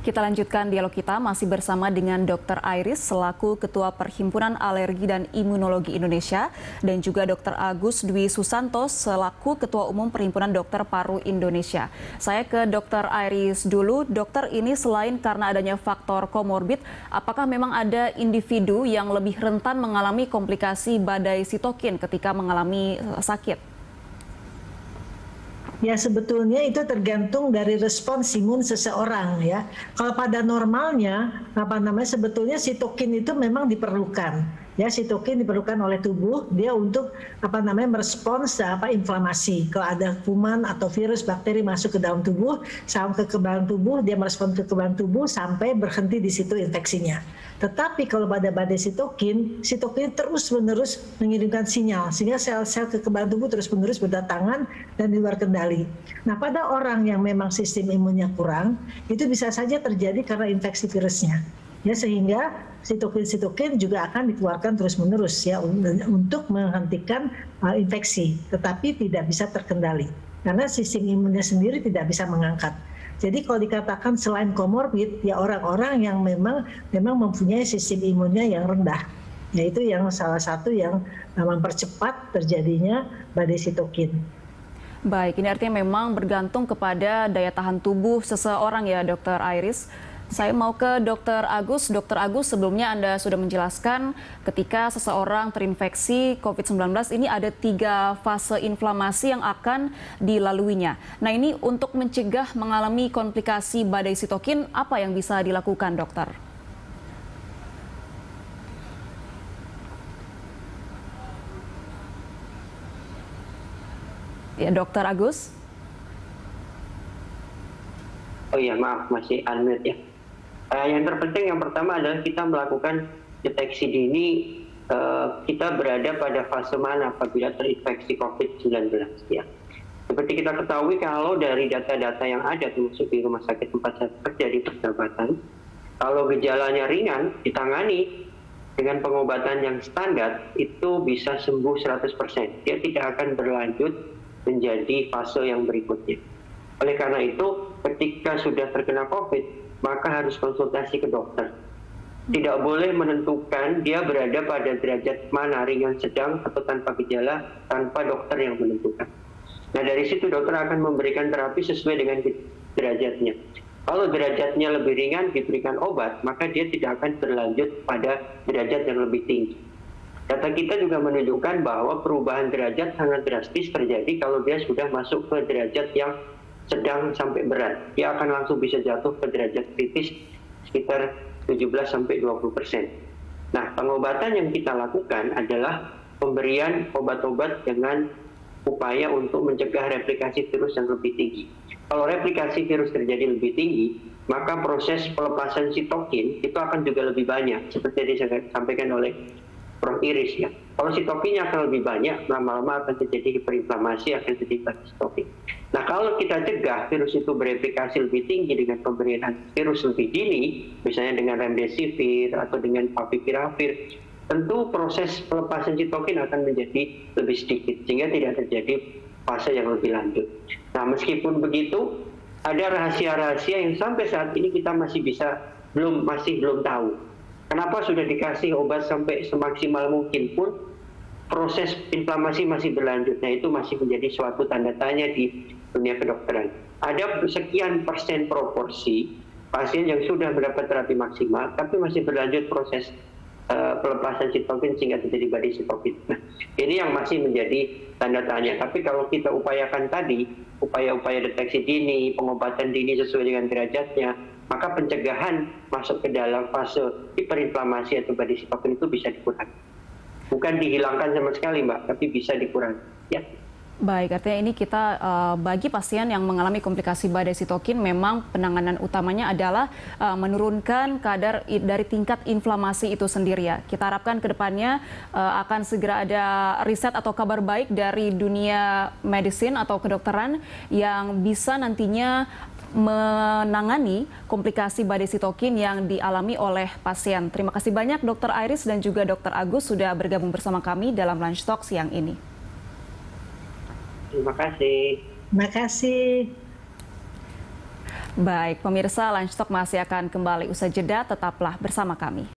Kita lanjutkan dialog kita masih bersama dengan Dr. Iris selaku Ketua Perhimpunan Alergi dan Imunologi Indonesia dan juga Dr. Agus Dwi Susanto selaku Ketua Umum Perhimpunan Dokter Paru Indonesia. Saya ke Dr. Iris dulu. Dokter, ini selain karena adanya faktor komorbid, apakah memang ada individu yang lebih rentan mengalami komplikasi badai sitokin ketika mengalami sakit? Ya, sebetulnya itu tergantung dari respons imun seseorang ya. Kalau pada normalnya sebetulnya sitokin itu memang diperlukan. Ya, sitokin diperlukan oleh tubuh dia untuk merespons inflamasi. Kalau ada kuman atau virus bakteri masuk ke dalam tubuh, sampai ke kekebalan tubuh, dia merespons ke kekebalan tubuh sampai berhenti di situ infeksinya. Tetapi kalau pada badai sitokin terus-menerus mengirimkan sinyal sehingga sel-sel kekebalan tubuh terus-menerus berdatangan dan di luar kendali. Nah, pada orang yang memang sistem imunnya kurang, itu bisa saja terjadi karena infeksi virusnya. Ya, sehingga sitokin juga akan dikeluarkan terus-menerus ya untuk menghentikan infeksi, tetapi tidak bisa terkendali karena sistem imunnya sendiri tidak bisa mengangkat. Jadi kalau dikatakan selain komorbid, ya orang-orang yang memang mempunyai sistem imunnya yang rendah, yaitu yang salah satu yang mempercepat terjadinya badai sitokin. Baik, ini artinya memang bergantung kepada daya tahan tubuh seseorang ya, Dr. Iris. Saya mau ke Dr. Agus. Dr. Agus, sebelumnya Anda sudah menjelaskan ketika seseorang terinfeksi COVID-19 ini ada 3 fase inflamasi yang akan dilaluinya. Nah, ini untuk mencegah mengalami komplikasi badai sitokin, apa yang bisa dilakukan, dokter? Ya, Dr. Agus. Oh iya, maaf, masih unmute ya. Yang terpenting yang pertama adalah kita melakukan deteksi dini kita berada pada fase mana apabila terinfeksi COVID-19 ya. Seperti kita ketahui kalau dari data-data yang ada termasuk di rumah sakit tempat saya kerja di persahabatan, kalau gejalanya ringan ditangani dengan pengobatan yang standar itu bisa sembuh 100%. Dia tidak akan berlanjut menjadi fase yang berikutnya. Oleh karena itu, ketika sudah terkena COVID, maka harus konsultasi ke dokter. Tidak boleh menentukan dia berada pada derajat mana, ringan, sedang, atau tanpa gejala, tanpa dokter yang menentukan. Nah, dari situ dokter akan memberikan terapi sesuai dengan derajatnya. Kalau derajatnya lebih ringan, diberikan obat, maka dia tidak akan berlanjut pada derajat yang lebih tinggi. Data kita juga menunjukkan bahwa perubahan derajat sangat drastis terjadi kalau dia sudah masuk ke derajat yang sedang sampai berat. Dia akan langsung bisa jatuh ke derajat kritis sekitar 17-20%. Nah, pengobatan yang kita lakukan adalah pemberian obat-obat dengan upaya untuk mencegah replikasi virus yang lebih tinggi. Kalau replikasi virus terjadi lebih tinggi, maka proses pelepasan sitokin itu akan juga lebih banyak, seperti yang disampaikan oleh Prof. Iris ya. Kalau sitokinnya akan lebih banyak, lama-lama akan terjadi hiperinflamasi, akan terjadi badai sitokin. Nah, kalau kita cegah virus itu bereplikasi lebih tinggi dengan pemberian virus lebih dini, misalnya dengan remdesivir atau dengan favipiravir, tentu proses pelepasan sitokin akan menjadi lebih sedikit, sehingga tidak terjadi fase yang lebih lanjut. Nah, meskipun begitu, ada rahasia-rahasia yang sampai saat ini kita masih belum tahu. Kenapa sudah dikasih obat sampai semaksimal mungkin pun proses inflamasi masih berlanjut. Nah, itu masih menjadi suatu tanda tanya di dunia kedokteran. Ada sekian persen proporsi pasien yang sudah mendapat terapi maksimal, tapi masih berlanjut proses pelepasan sitokin sehingga terjadi badai sitokin. Nah, ini yang masih menjadi tanda tanya. Tapi kalau kita upayakan tadi, upaya-upaya deteksi dini, pengobatan dini sesuai dengan derajatnya, maka pencegahan masuk ke dalam fase hiperinflamasi atau badai sitokin itu bisa dikurangi. Bukan dihilangkan sama sekali, Mbak, tapi bisa dikurangi. Ya. Baik, artinya ini kita bagi pasien yang mengalami komplikasi badai sitokin memang penanganan utamanya adalah menurunkan kadar dari tingkat inflamasi itu sendiri ya. Kita harapkan ke depannya akan segera ada riset atau kabar baik dari dunia medicine atau kedokteran yang bisa nantinya menangani komplikasi badai sitokin yang dialami oleh pasien. Terima kasih banyak Dr. Iris dan juga Dr. Agus sudah bergabung bersama kami dalam Lunch Talk siang ini. Terima kasih. Terima kasih. Baik, pemirsa, Lunch Talk masih akan kembali usai jeda, tetaplah bersama kami.